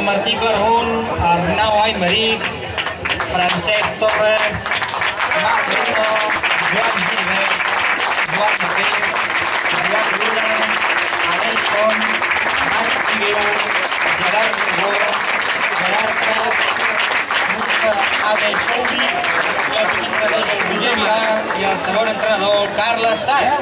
Martí Claramunt, Arnau Aymeric, Francesc Torres, Marc Bruno, Joan Gilbert, Joan Martins, Joan Luna, Aleix Font, Marc Figueres, Gerard Rubó, Gerard Sas, Musa Abechouri, i el primer entrenador és el Roger Milà i el segon entrenador el Carles Sas.